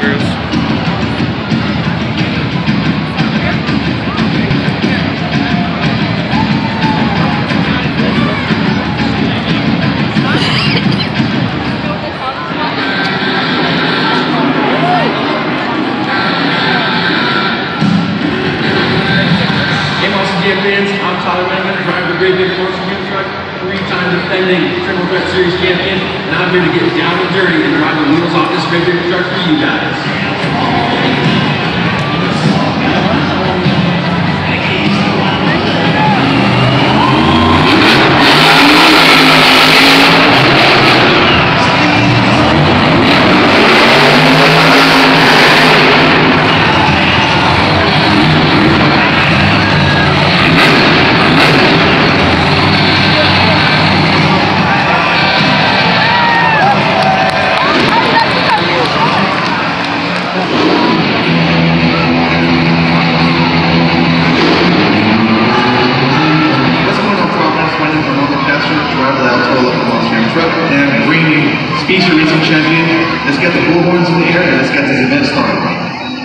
Andrews. Champions, I'm Tyler Redmond, driver of the Great Big Force Wheel Truck, 3-time defending Triple Threat Series champion, and I'm here to get down and dirty and drive the wheels off this Great Big Truck for you guys. Speedster Racing Champion. Let's get the bullhorns in the air and let's get this event started.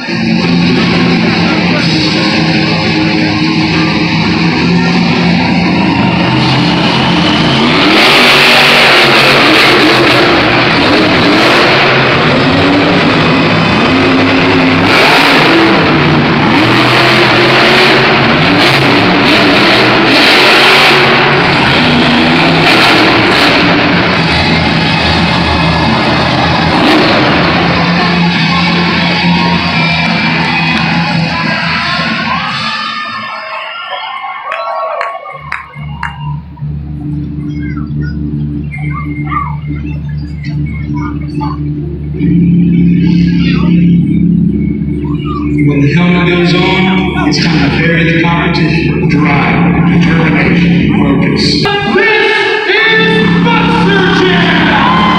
When the helmet goes on, it's time to bury the competition. Drive, determination, focus. This is Buster Jam!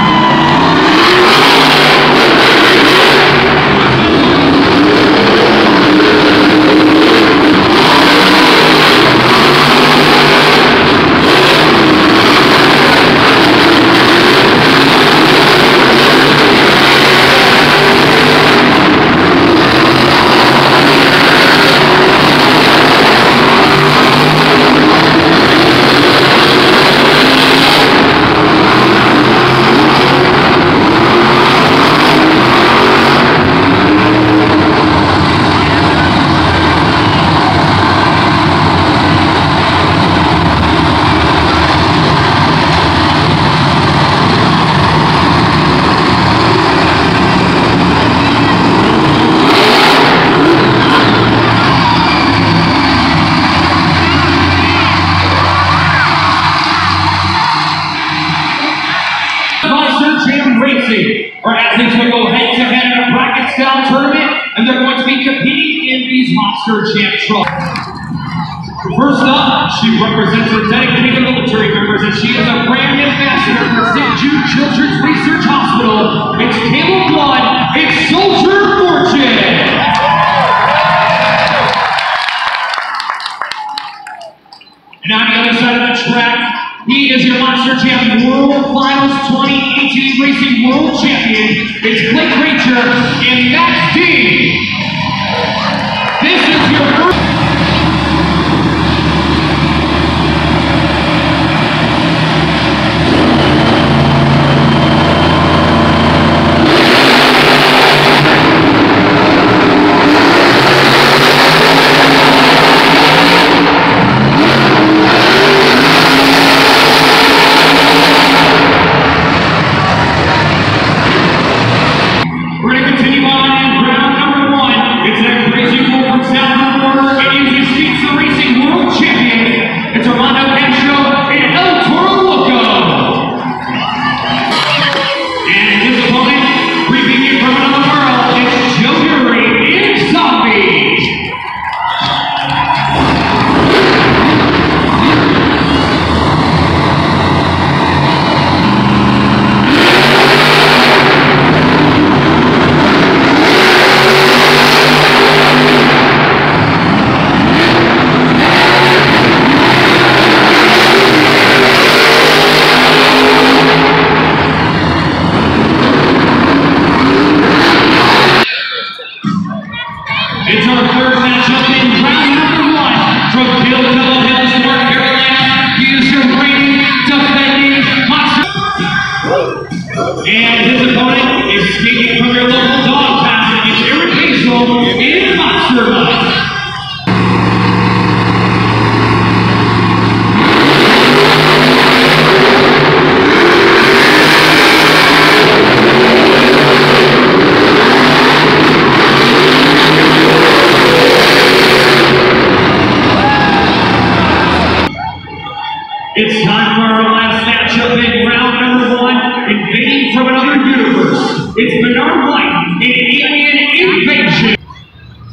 Our athletes will go head-to-head in a bracket-style tournament, and they're going to be competing in these Monster Jam trucks. First up, she represents her dedicated military members, and she is a brand ambassador for St. Jude Children's Research Hospital. It's Caleb Blood, it's Soldier Fortune! And on the other side of the track, he is your Monster Jam World Finals 2018 Racing World Champion. It's Blake Granger and Max D. This is your first. We're going to continue on in round number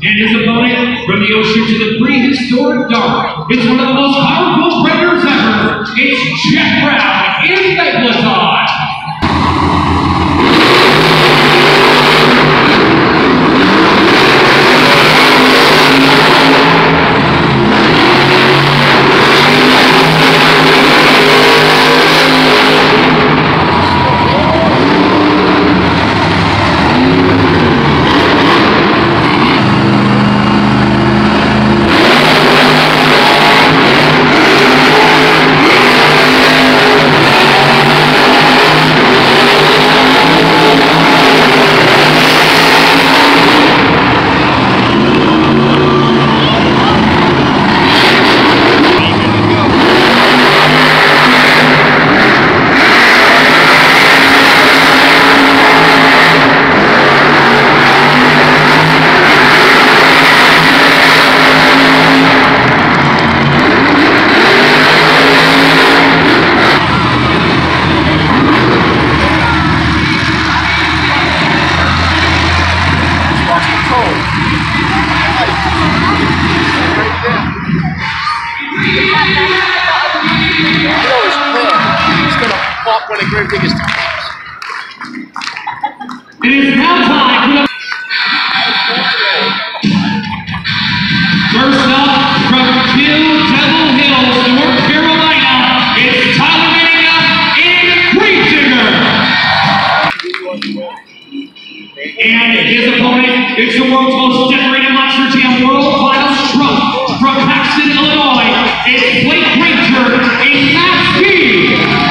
And his opponent, from the ocean to the prehistoric dark, it's one of the most powerful predators ever. It's Jeff Brown in Megalodon. It is now time for the first up from Kill Devil Hills, North Carolina, it's Tyler Manningham in Greendigger. And his opponent, it's the world's most decorated Monster Jam World Finals Trump from Paxton, Illinois, it's Blake Ranger in Matt Speed.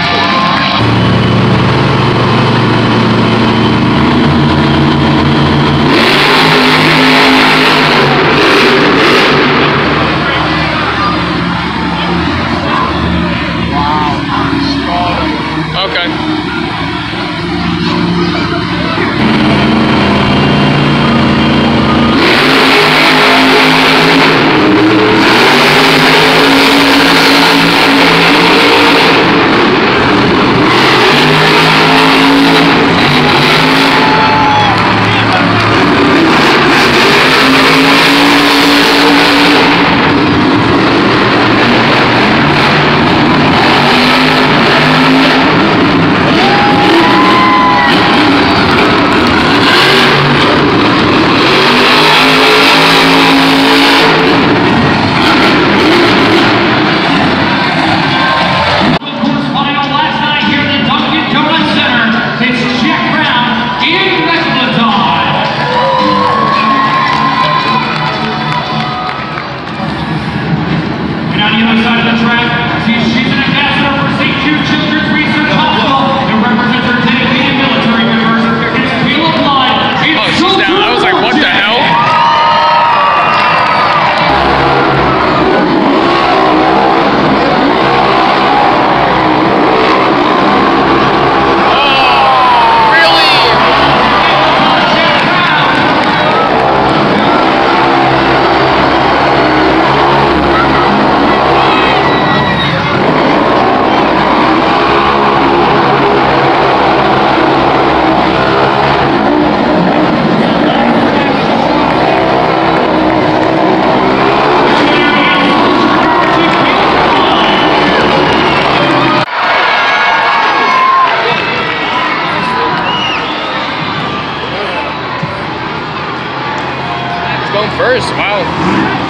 Going first, wow.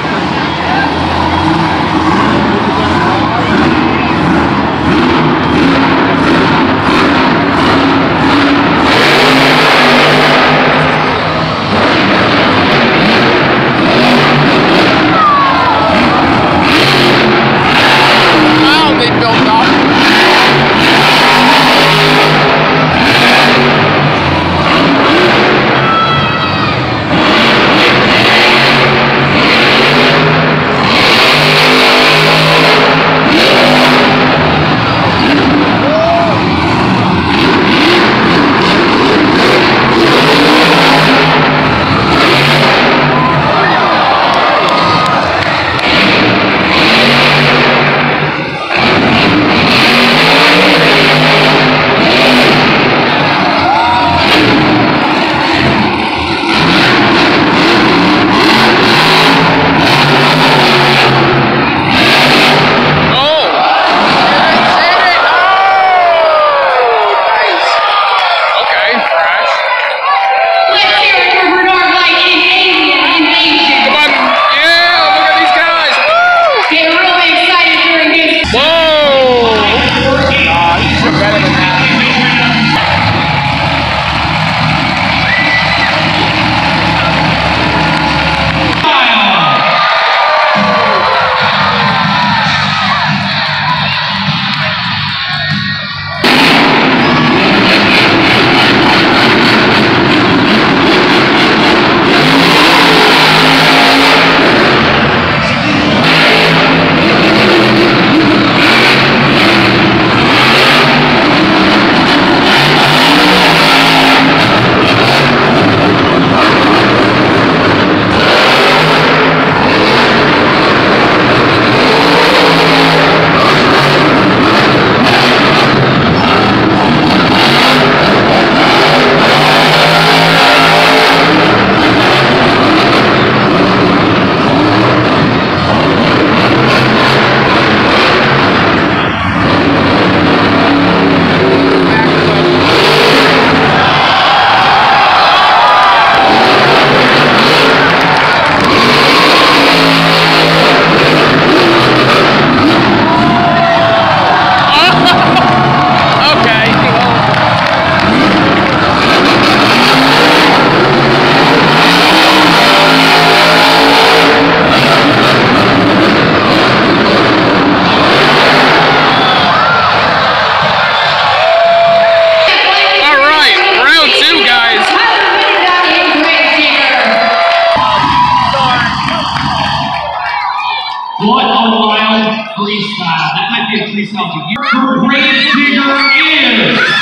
mile freestyle. That might be a freestyle to you. Her grave digger is...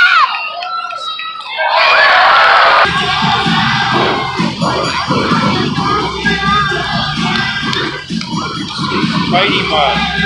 Mighty Mud.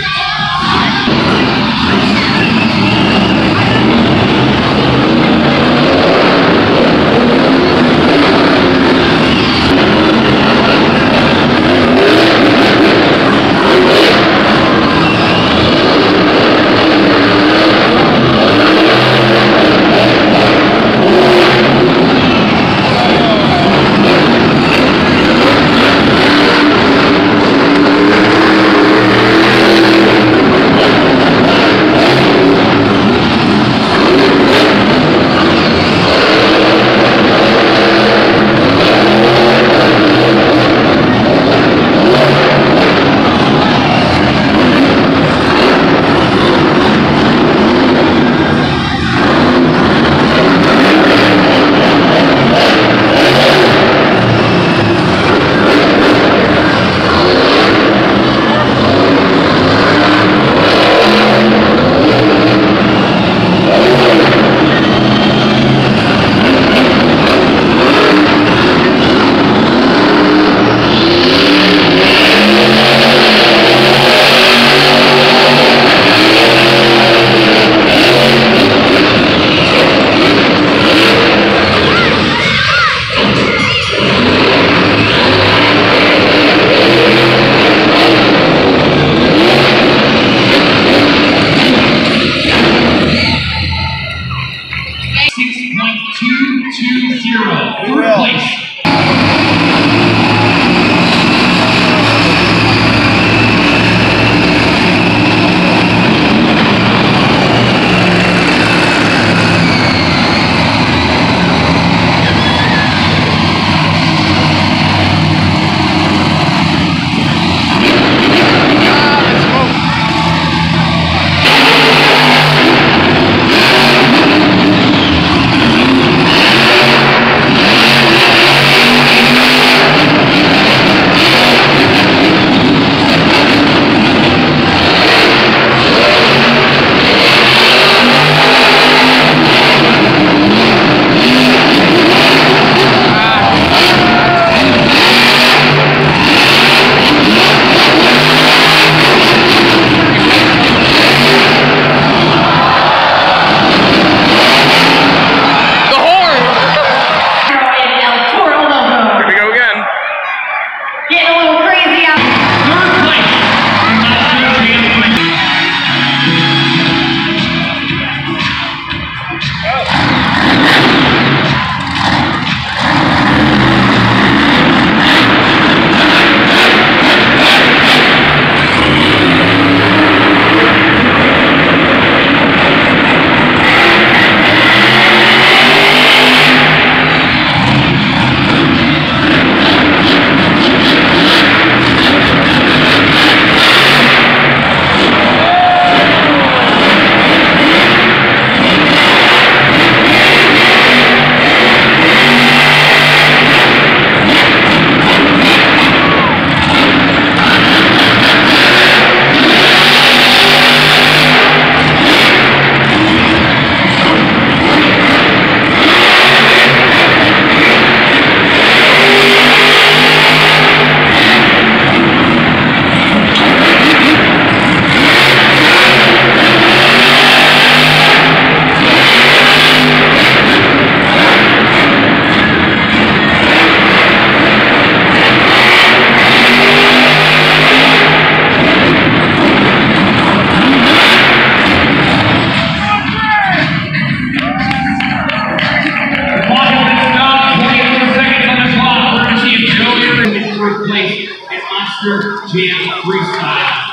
Third place. Jam Freestyle.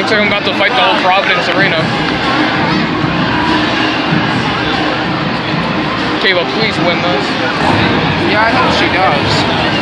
Looks like I'm about to fight the whole Providence Arena. Kayla, please win this. Yeah, I hope she does.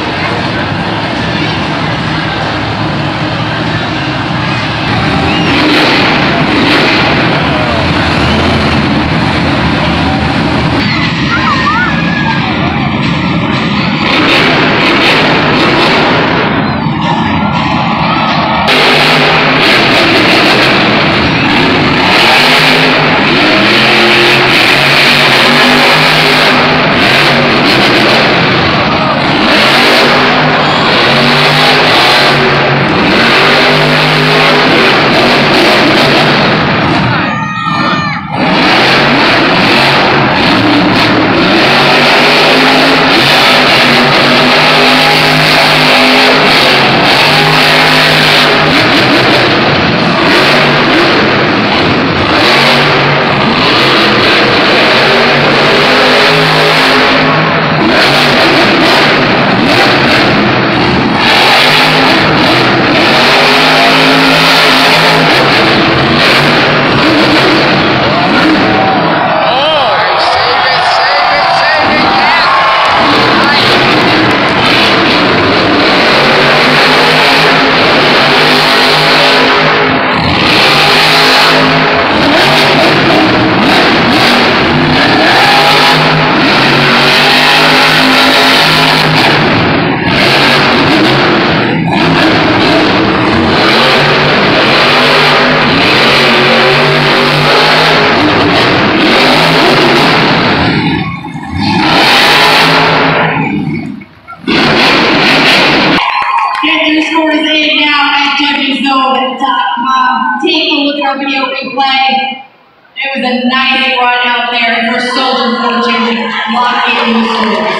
Take a look at our video replay. It was a nice run out there for Soldier Fortune locking the scores.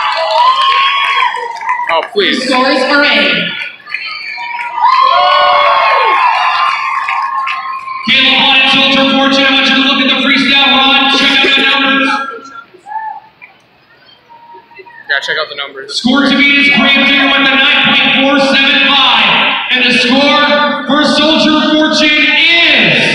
Oh, please. The scores are in. Caleb Hunt and Soldier Fortune, I want you to look at the freestyle run. Check out the numbers. Yeah, check out the numbers. Score to beat is Gravedigger with a 9.475. And the score for Soldier Fortune is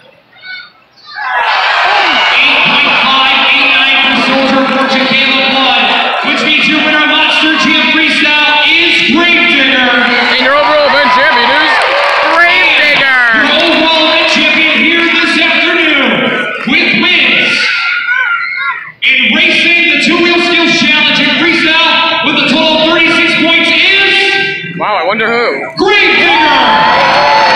8.589 for Soldier Fortune, Caleb Hunt, which means your winner of Monster Jam Freestyle is Gravedigger. And your overall event champion is Gravedigger. Your overall event champion here this afternoon with wins in racing, the two-wheel skills challenge and freestyle with a total of 36 points is... Wow, I wonder who. Gravedigger!